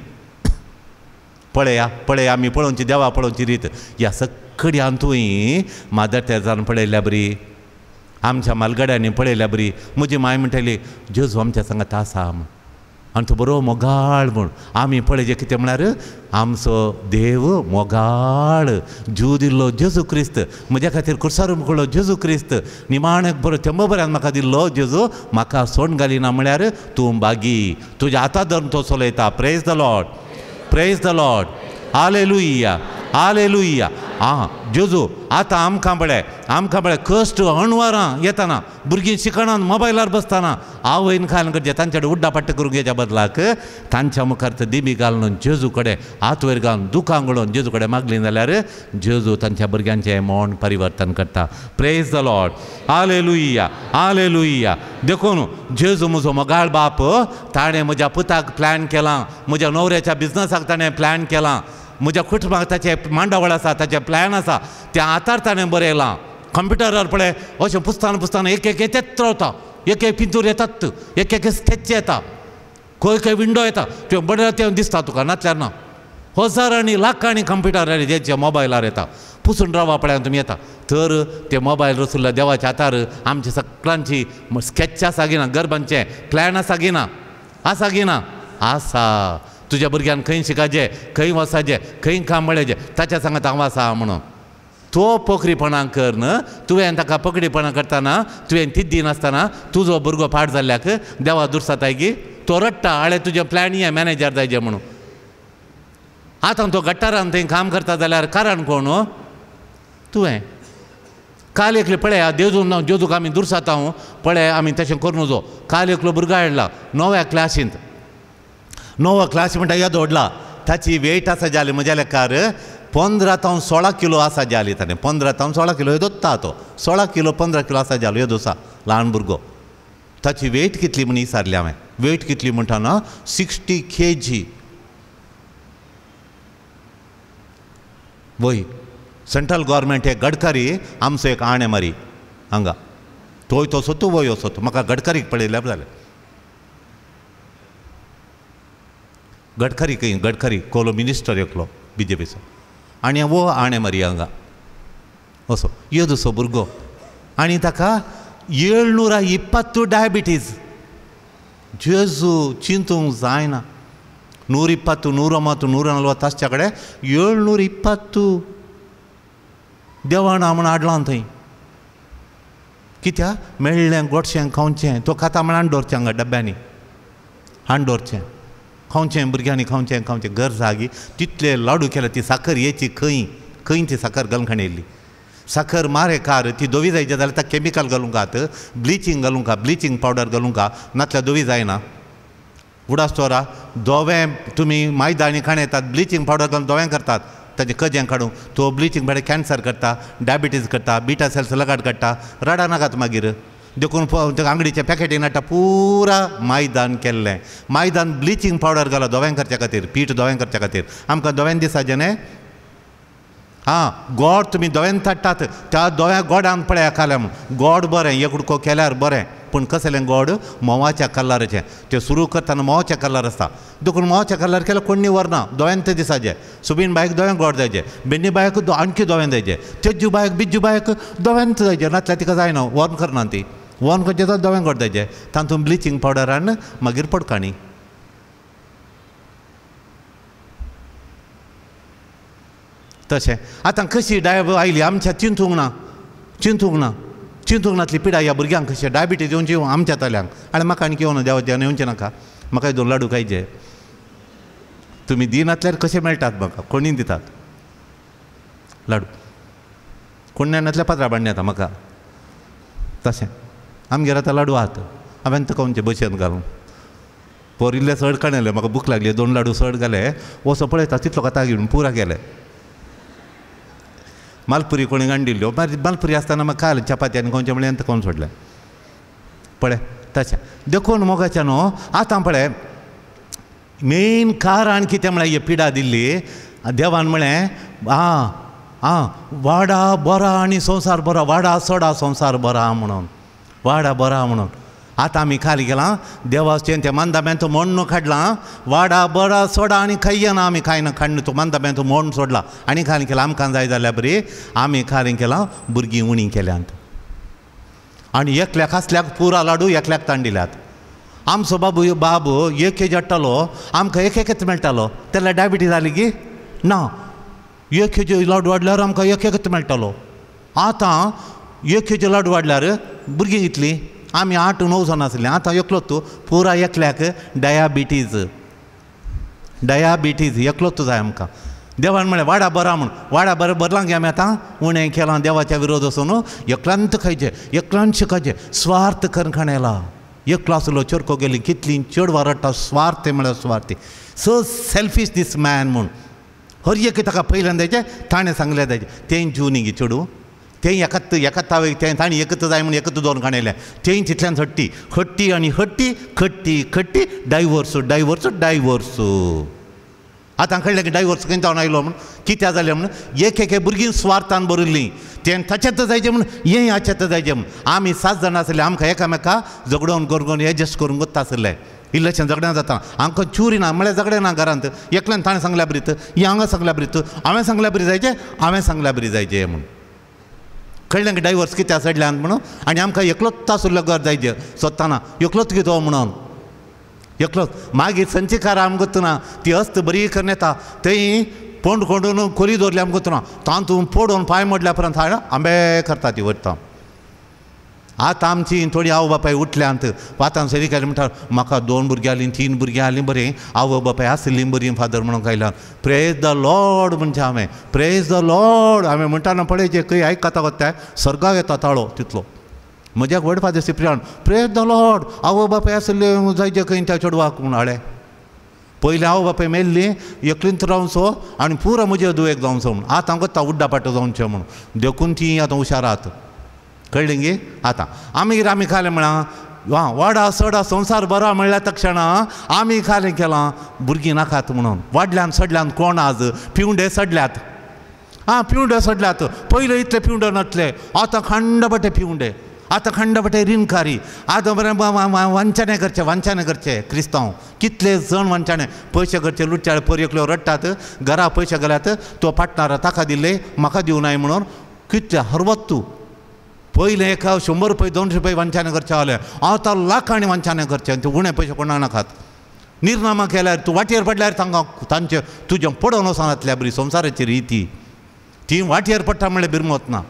पळया पळय आमी पळोवची देवा पळोवची रीत ह्या सगळ्यांतूय मादर तेरेसान पळयल्या बरी आमच्या मालगड्यांनी पळयल्या बरी म्हजी माय म्हणटाली जेजू आमच्या सांगात आसा म्हूण आनी तो बरो मोगाळ म्हूण आमी पळय कितें म्हळ्यार आमचो देव मोगाळ जीव दिल्लो जेजू क्रिस्त म्हज्या खातीर कुर्सार मुकळ्ळो जेजू क्रिस्त निमाणेक बरो तेंब बऱ्यान म्हाका दिल्लो जेजू म्हाका सोड घालिना म्हळ्यार तूं बागी तुज्या हातांत धरून तो चलयता praise the lord praise the lord hallelujah hallelujah आं जेजू आतां आमकां पळय आमकां पळय कश्ट अणवरां येताना भुरगीं शिकणान मोबायलार बसताना आवयन खायन करचें तांचे कडेन उड्डा पट्ट करूंक हेच्या बदलाक तांच्या मुखार ते दिमी घालून जेजू कडेन हात वयर घालून दुखां घडोवन जेजू कडेन मागलीं जाल्यार जेजू तांच्या भुरग्यांचें मोन परिवर्तन करता praise the lord hallelujah hallelujah देखून जेजू म्हजो मोगाळ बाप ताणें म्हज्या पुताक प्लॅन केलां म्हज्या न्हवऱ्याच्या बिजनसाक ताणें प्लॅन केलां म्हज्या कुटुंबाक ताचें मांडावळ आसा ताचें प्लॅन आसा त्या आतार ताणें बरयलां कंप्युटरार पळय अशें पुसताना पुसताना एक एक येतेच रावता एक एक पिंतूर येतात एक एक स्केच येता खंय खंय विंडो येता तुवें बरें तें दिसता तुका नातल्यार ना हजारांनी लाखांनी कंप्युटरार जेचे मोबायलार येता पुसून रावा पळय तुमी येता तर ते मोबायल रचुल्ल्या देवाच्या हातार आमच्या सगळ्यांची स्केच आसा गी ना गरबांचें प्लॅन आसा गी ना आसा गी ना आसा तुज्या भुरग्यान खंय शिकायचें, खंय वचाचें, खंय काम मेळचें, ताच्या सांगात हांव आसा म्हणून. तो पोखरीपणां कर न्हय, तुवें ताका पकडीपणां करतना तुवें तीच दिनासतना तुजो भुरगो पाड जाल्ल्याक देवा दुरसाताय की तो रडटा आळे तुजें प्लॅन हें मॅनेजर जायचें म्हणून. आतां तो गट्टारान थंय काम करता जाल्यार कारण कोण तुवें. काल एकले पळय देजून जेजूक आमी दुरसाता पळय आमी तशें करूं नजो. काल एकलो भुरगो हाडला णव्या क्लासींत, णव्या क्लासी म्हणटा येदो व्हडला, ताची वेट आसा जाली म्हज्या लेकार पंदरा तावन सोळा किलो आसा जाली. ताणें पंदरा तावन सोळा किलो येदोत्ता तो, सोळा किलो पंदरा किलो आसा जालो येदोसा ल्हान भुरगो. ताची वेट कितली म्हण विचारली हांवें. वेट कितली म्हणटाना सिक्स्टी के जी. वय सेंट्रल गव्हर्मेंट हे गडकरी आमचो एक आणे मारी हांगा तोय तो सोतू वय असो म्हाका गडकरीक पळयल्यार जालें. गडकरी खंय गडकरी कोलो मिनिस्टर एकलो बी जे पीचो आनी वो आणे मारी हांगा असो येदसो भुरगो आनी ताका ಏಳ್ನೂರ ಇಪ್ಪತ್ತು ಡಯಾಬಿಟೀಸ್. ಜೇಜು ಚಿಂತುಂಗ್ ಜಾಯ್ನ ನೂರಿಪ್ಪತ್ತು ನೂರೊಂಬತ್ತು ನೂರ ನಲ್ವತ್ತು ಅಷ್ಟೇ ಕಡೆ ಏಳ್ನೂರ ಇಪ್ಪತ್ತು देवान म्हण हाडलां थंय. कित्याक मेळ्ळें गोडशें खावचें तो खाता म्हण हाडून दवरचें हांगा डब्यांनी हाडून दवरचें खावचें भुरग्यांनी खावचें खावचें घर जागी तितले लाडू केले. ती साखर येची खंय खंय ती साखर घालून खाणेल्ली. साखर मारे कार ती दोवी जायचे जाल्यार ताका कॅमिकल घालूंक घात, ब्लिचींग घालूंक घा, ब्लिचींग पावडर घालूंक घा, नातल्यार दोवी जायना. उडासतोरा दोवें तुमी मैदा आनी खाणे येतात ब्लिचींग पावडर घालून दोवें करतात ताजें कजें काडून तो ब्लिचींग पावडर कॅन्सर करता, डायबिटीज करता, बिटा सेल्स लगाट काडटा, रडा नाकात मागीर. देखून आंगडीच्या पॅकेटीन हाडटा पुरा मैदान केल्लें. मैदान ब्लिचींग पावडर घाला दोवें करच्या खातीर, पीठ दोवें करच्या खातीर. आमकां दोवें दिसाचें न्हय. हां गोड तुमी दोवें धाडटात त्या दोव्या गोडान पळया काल्या म्हूण गोड बरें एक उडको केल्यार बरें पूण कसलें गोड मोवाच्या कलराचें. तें सुरू करतना मोवाच्या कलर आसता देखून मोवाच्या कलर केल्यार कोणी व्हरना. दोवें ते दिसाचें सुबीन बायक दोवें गोड जायचें, बेन्नी बायक आणखी दोवें जायचें, तेज्जू बायक बिज्जू बायक दोवेंच जायचें नातल्यार तिका जायना वर्ण करना ती. वर्ण करचें जाल्यार दोवें गोड जायचें. तातूंत ब्लिचींग पावडरान मागीर पडकाणी. तशें आतां कशी डायब आयली आमच्या चिंतूंक ना चिंतूंक ना चिंतूंक नातली पिडा ह्या भुरग्यांक कशें डायबिटीज येवची आमच्या तल्यांक. आनी म्हाका आनी येवना देवाच्यान येवचें नाका. म्हाका दोन लाडू खायचे तुमी दिनातल्यार कशें मेळटात म्हाका कोणी दितात लाडू कोण नातल्यार पात्रां बांडून येता म्हाका. तशें आमगेर आतां लाडू आहात हांवें तुका खंयचे बशेन घालून पोर इल्ले चड काडले म्हाका भूक लागली दोन लाडू चड घाले वचो पळयता तितलो कथा घेवन पुरा गेले. मालपुरी कोणी गांडिल्ल्यो मालपुरी आसतना म्हाका खाल चपाती आनी खंयचें म्हणलें कोण सोडलें पळय. तशें देखून मोगाच्या न्हू आतां पळय मेन कारण कितें म्हळ्यार ही पिडा दिल्ली देवान म्हळें आं आं वाडा बरा आनी संवसार बरो वाडा सोडा संवसार बरा म्हणून वाडा बरा म्हणून. आतां आमी खाली गेलां देवाचें तें मंदाब्यान तो मोण्ण काडलां वाडा बरा सोडा आनी खायना आमी खायना खाण तो मंदाब्यान तो मोण्ण सोडला आनी खाली केलां आमकां जाय जाल्यार बरी आमी खाली केलां भुरगीं उणी केल्यांत आनी एकल्याक आसल्याक पुरा लाडू एकल्याक तांडिल्यात. आमचो बाबू बाबू एक केजी हाडटालो आमकां एक एकच मेळटालो तेन्ना डायबिटीज जाली की ना एक केजी लाडू वाडल्यार आमकां एक एकच मेळटालो. आतां एक केजी लाडू वाडल्यार भुरगीं इतलीं आमी आठ णव जाण आसलीं आतां एकलोच पुरा एकल्याक डायाबिटीज डायाबिटीज एकलोच जाय आमकां. देवान म्हळें वाडा बरा म्हूण वाडा बरें बरलांक आमी आतां उणें केलां देवाच्या विरोध वचून एकल्यांत खायचें एकल्यांत शिकायचें स्वार्थ करून खाणेला. एकलो आसलो चरको गेली कितलीं चेडवां रडटा स्वार्थ म्हळ्यार स्वार्थी सो सेल्फीश दीस मॅन म्हूण हर एक ताका पयल्यान द्यायचें ताणें सांगलें द्यायचें तें जूनी गी चेडू तें एकत एकत तें ताणें एकत जाय म्हूण एकत दोन काणयलें तें तितल्यान हट्टी हट्टी आनी हट्टी खट्टी खट्टी डायवोर्स डायवोर्स डायवोर्स. आतां कळ्ळें की डायवोर्स खंय जावन आयलो म्हूण कित्याक जालें म्हूण एक एक भुरगीं स्वार्थान बरयल्लीं तें ताचेंत जायचें म्हूण हें हाचेंत जायचें म्हूण. आमी सात जाणां आसले आमकां एकामेका झगडोवन गरगोवन एडजस्ट करून वता आसलें इल्लेशें झगड्यां जाता आमकां चुरी ना म्हळ्यार झगडें ना घरांत एकल्यान ताणें सांगल्या बरीत ही हांगा सांगल्या बरीत हांवें सांगल्या बरी जायचें हांवें सांगल्या बरी जायचें म्हूण. कळ्ळें की डायवोर्स कित्याक सडल्यान म्हणून आनी आमकां एकलोच आसलो घर जायचें सोदताना एकलोच घेतो म्हणून एकलोच मागीर संचिकार आमकां गोतना ती अस्त बरी करून येता थंय पोंड कोंडून खोली दवरली आमकां गोतना तातूंत पडून पांय मोडल्या पर्यंत हांव आंबे करता ती वरता आतां आमची थोडी आवय बापाय उठल्यांत वातान सरी केलें म्हणटा म्हाका दोन भुरगीं जालीं तीन भुरगीं जालीं बरें आवय बापाय आसलीं बरीं फादर म्हणून कायल्यान प्रेज द लॉर्ड म्हणचे हांवें प्रेज द लॉर्ड हांवें म्हणटाना पळय जे खंय आयकता कोत्ताय स्वर्गाक येता ताळो तितलो म्हज्या व्हड father Cyprian praise the lord आवय बापाय आसले जायचे खंय त्या चेडवाक म्हूण हाडे पयलीं आवय बापाय मेल्लीं एकलींच रावचो आनी पुरो म्हजे दुयेक जावचो म्हूण आतां हांव कोत्ता उड्डा पाटो जावचें म्हणून देखून तीं आतां हुशार आहात कळ्ळें गे आतां आमी आमी खालें म्हणा वा वाडा सडा संवसार बरो म्हणल्या तक्षणा आमी खालें केलां भुरगीं नाकात म्हणून वाडल्यान सडल्यान कोण आज पिवंडे सडल्यात आं पिवंडे सडल्यात पयलीं इतले पिवंडे नासले आतां खंड बटे पिवंडे आतां खंड बटे रिनकारी आतां बरें वंचने करचे वंचने करचे क्रिस्तांव कितले जण वंचने पयशे करचे लुटचे परयेकल्यो रडटात घरा पयशे गेल्यात तो पार्टनरा ताका दिले म्हाका दिवनाय म्हणून कितले हरवत तूं पयलें एका शंबर रुपये दोनशे रुपये वंचने करचे जाले आतां लाखांनी वंचने करचे ते उणे पयशे कोणाक नाकात निर्नामा केल्यार तूं वाटेर पडल्यार तांकां तांचे तुजें पडोवन वचनातल्या बरी संवसाराची रिती ती वाटेर पडटा म्हणल्यार भिरमत ना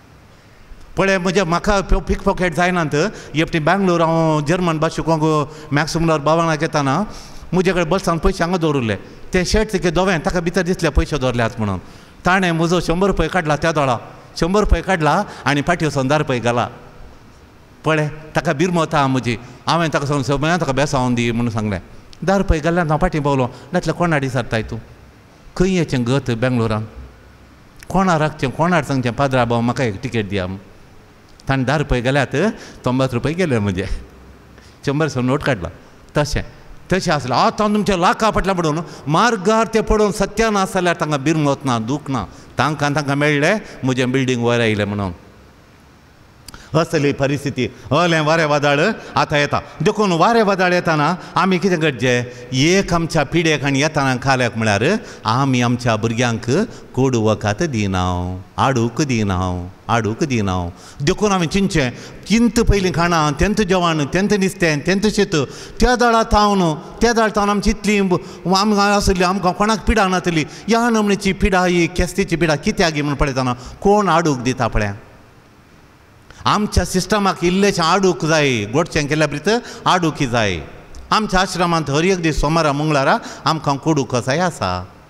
पळय म्हणजे म्हाका पीक पॉकेट जायनात एपटी बँगलोर हांव जर्मन भास शिकोवंक मॅक्सिमलार बावनाक येताना म्हजे कडेन बसान पयशे हांगा दवरले ते शर्ट तिके दोवें ताका भितर दिसले पयशे दवरल्यात म्हणून ताणें म्हजो शंबर रुपये काडला त्या दोळा शंबर रुपये काडला आनी फाटी वचून धा रुपये घाला पळय ताका भिरमत आहा म्हजी हांवें ताका सांगून सगळ्यांक ताका बेसांवन दी म्हणून सांगलें धा रुपये घाल्यान हांव फाटीं पावलो नातल्या कोणाडी सरताय तूं खंय येचें गत बेंगलोरान कोणाक राखचें कोणाक सांगचें पाद्रा भाव म्हाका एक टिकेट दिया ताणें धा रुपये गेल्यात तोंबत रुपये गेले म्हजे शंबरचो नोट काडला तशें तशें आसलें आतां तुमच्या लाखा पडला म्हणून मार्गार ते पडोवन सत्या ना जाल्यार तांकां भिरमत ना दूख ना तांकां तांकां मेळ्ळें म्हजें बिल्डींग वयर आयलें म्हणून असली परिस्थिती हलें वारें वादळ आतां येता देखून वारें वादळ येताना आमी कितें करचें एक आमच्या पिडेक आनी येताना खाल्याक म्हळ्यार आमी आमच्या भुरग्यांक कोड वखात दिनाव आडूक दिनाव आडूक दिनाव देखून आमी चिंतचें चिंत पयलीं खाणां तेंत जेवण तेंत नुस्तें तेंत शेत त्या दळा थावन त्या दळ थावन आमची इतली आमकां आसली आमकां कोणाक पिडा नासली ह्या नमणेची पिडा ही केस्तेची पिडा कित्याक म्हूण पळयतना कोण आडूक दिता पळय आमच्या सिस्टमाक इल्लेशें आडूक जाय गोडचें केल्या प्रीत आडूक जाय आमच्या आश्रमांत हर एक दीस सोमारा मंगळारा आमकां कोडू कसाय आसा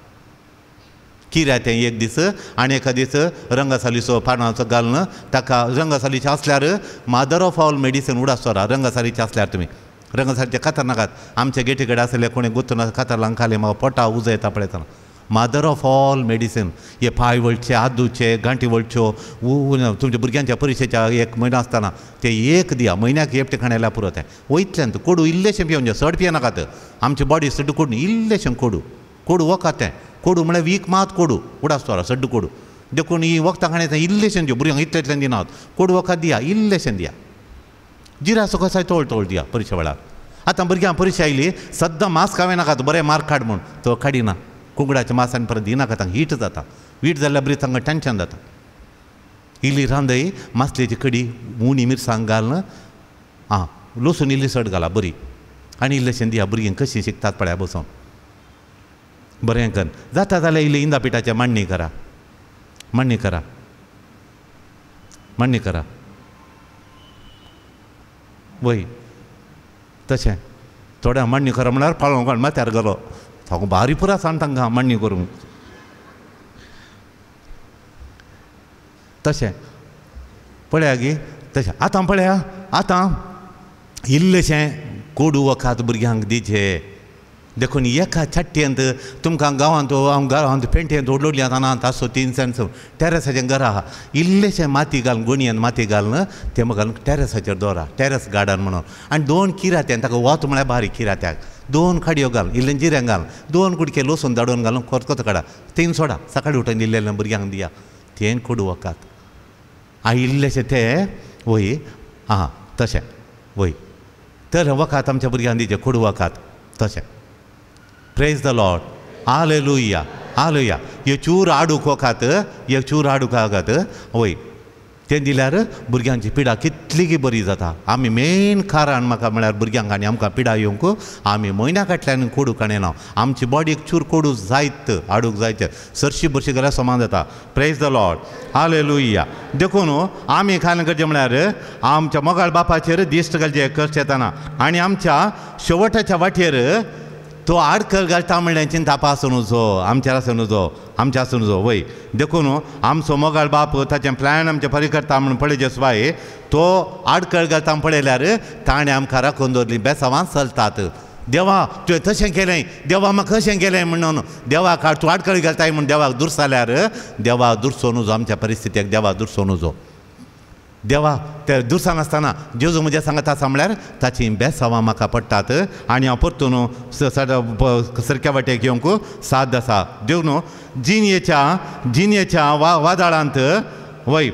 किऱ्या तें एक दीस आनी एका दीस रंगसालीचो पानाचो घालून ताका रंगसालीचें आसल्यार मादर ऑफ ऑल मेडिसीन उडासोरा रंगसालीचें आसल्यार तुमी रंगसालीचें खातर नाकात आमचे गेटी कडेन आसले कोणी गुंतून खातर खाले म्हाका पोटा उजो येता पळयतना मादर ऑफ ऑल मेडिसीन हे पांय वळचे आदूचे गांठी वळच्यो तुमच्या भुरग्यांच्या परिक्षेच्या एक म्हयनो आसतना ते एक दिया म्हयन्याक एपटे खाण्याला पुरो तें वयतल्यान कोडू इल्लेशें पिवंचे चड पियनाकात आमची बॉडी सड्ड कोडू इल्लेशें कोडू कोडू वखद तें कोडू म्हळ्यार वीक मात कोडू उडासतोरा सड्ड कोडू देखून ही वखदां खाणें तें इल्लेशें दिवं भुरग्यांक इतलेंतल्यान दिनात कोडू वखद दिया इल्लेशें दिया जिरा सकसाय तोळ तोळ दिया परिक्षा वेळार आतां भुरग्यांक परिक्षा आयली सद्दां मास्क हांवें नाकात बरें मार्क काड म्हूण तो काडिना कुंगडाच्या मासांनी परत दिनाका तांकां हीट जाता वीट जाल्यार बरी तांकां टेंशन जाता इल्ली रांदय मासलेची कडी मुणी मिरसांग घालून आं लसूण इल्ली सड घाला बरी आनी इल्लेशें दिया भुरगीं कशीं शिकतात पळय बसून बरें कर जाता जाल्यार इल्ली इंदा पिठाचें मांडणी करा मांडणी करा मांडणी करा वय तशें थोड्या मांडणी करा म्हळ्यार पाळो काड माथ्यार घालो ताका भारी पुरा सांग तांकां मांडणी करूंक तशें पळया गे तशें आतां पळया आतां इल्लेशें कोडू वखद भुरग्यांक दिचें देखून एका छट्टेंत तुमकां गांवांत गांवांत पेंटेंत ओडलोडली आतां तासो तीन सेंस टॅरसाचें घर आहा इल्लेशें माती घालून गोणयेन माती घालून तें घालून टॅरसाचेर दवरा टॅरस गार्डन म्हणून आनी दोन किरात्यान ताका वत म्हळ्यार बारीक किरात्याक दोन खाडयो घाल इल्लें जिरें घाल दोन कुडके लसूण दाडून घालून खतखतो काडा तीन सोडा सकाळीं उठून इल्लें भुरग्यांक दिया तें कोडू वखद आ इल्लेशें तें वय आं तशें वय तर वखद आमच्या भुरग्यांक दिचें कोडू वखद तशें praise the lord hallelujah hallelujah हे चूर आडूक वखद एक चूर आडूक वखद वय तें दिल्यार भुरग्यांची पिडा कितली बरी जाता. आमी मेन कारण म्हाका म्हळ्यार भुरग्यांक आनी आमकां पिडा येवंक आमी म्हयन्या फाटल्यान कोडू काडना. आमची बॉडीक चूर कोडू जायत हाडूंक जायते. सरशी बरशी जाल्यार समान जाता. Praise the lord. हालेलुया. देखून आमी खाण करचें म्हळ्यार आमच्या मोगाळ बापाचेर दिश्ट घालचें कश्ट येताना आनी आमच्या शेवटाच्या वाटेर तो आडखळ घालता म्हणल्यार तापा आसूं नजो, आमचेर आसूं नजो, आमचे आसूं नजो. वय देखून आमचो मोगाळ बाप ताचें प्लॅन आमचे परी करता म्हणून पळयचे सुवाय तो आडखळ घालता पळयल्यार ताणें आमकां राखून दवरली बेसांवां चलतात. देवा तुवें तशें केलें, देवा म्हाका कशें केलें म्हणून देवाक तूं आडखळ घालताय म्हूण देवाक दुर्स जाल्यार देवाक दुर्सो नजो. आमच्या परिस्थितीक देवाक दुर्सो नजो. देवा ते दुरसान आसतना जेजू म्हज्या सांगात आसा म्हळ्यार ताची बेसांवां म्हाका पडटात आनी हांव परतून सारक्या वाटेक येवंक साद आसा. देव न्हू जिनयेच्या जिनयेच्या वा वादळांत वय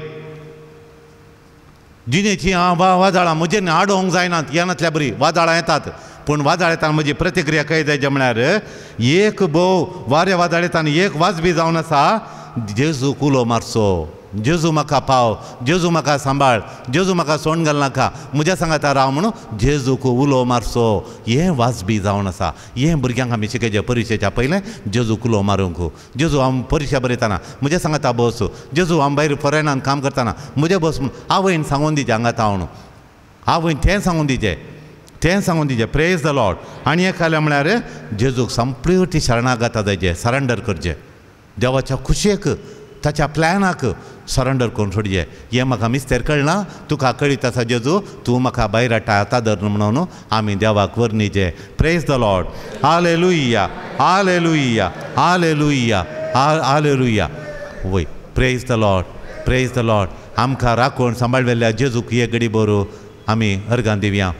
जिनयेची वा वादळां म्हजेर आडोवंक जायनात. येनातल्या बरी वादळां येतात पूण वादळ येताना म्हजी प्रतिक्रिया कळी जाय म्हळ्यार एक बोव वारें वादळ येताना एक वाज बी जावन आसा जेजू कुलो मारचो. जेजू म्हाका पाव, जेजू म्हाका सांबाळ, जेजू म्हाका सोंड घाल नाका, म्हज्या सांगाता राव म्हणून जेजूक उलो मारचो. हें वाज बी जावन आसा. हें भुरग्यांक आमी शिकयचें परिक्षेच्या पयलें जेजू कुलो मारूंक. जेजू हांव परिक्षा बरयताना म्हज्या सांगाता बस, जेजू हांव भायर फॉरेनान काम करतना म्हजें बस म्हूण आवयन सांगून दिचें हांगा तावण आवयन तें सांगून दिचें तें सांगून दिचें. Praise the Lord. आनी एक जालें म्हळ्यार जेजूक संप्लीट शरणागत जायचें, सरेंडर करचें. देवाच्या खुशयेक ताच्या प्लॅनाक सरेंडर करून सोडचें. हें म्हाका मिस्तेर कळना, तुका कळीत आसा जेजू, तूं म्हाका भायर हाडटा आतां धर म्हणून आमी देवाक वर्णिचें. Praise the lord. Hallelujah, hallelujah, hallelujah, hallelujah. वय praise the lord, praise the lord. आमकां राखून सांबाळवेल्या जेजूक एक घडी बरो आमी अर्गां दिवया.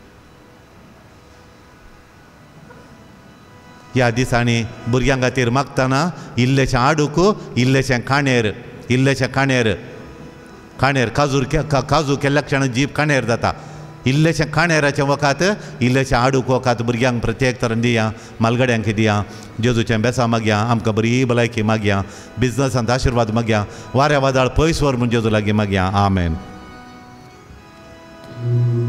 ह्या दिसांनी भुरग्यां खातीर मागतना इल्लेशें आडूक, इल्लेशें काणेर, इल्लेशें काणेर काणेर काजूर काजू केल्ल्या क्षणां जीप काणेर जाता. इल्लेशें काणेराचें वखात, इल्लेशें आडूक वखात भुरग्यांक प्रत्येक तरान दिया, मालगड्यांक दिया. जेजूचें बेसां मागया, आमकां बरी भलायकी मागया, बिजनसांत आशिर्वाद मागया, वाऱ्या वादळ पयस व्हर म्हूण जेजू लागीं मागया. आमेन.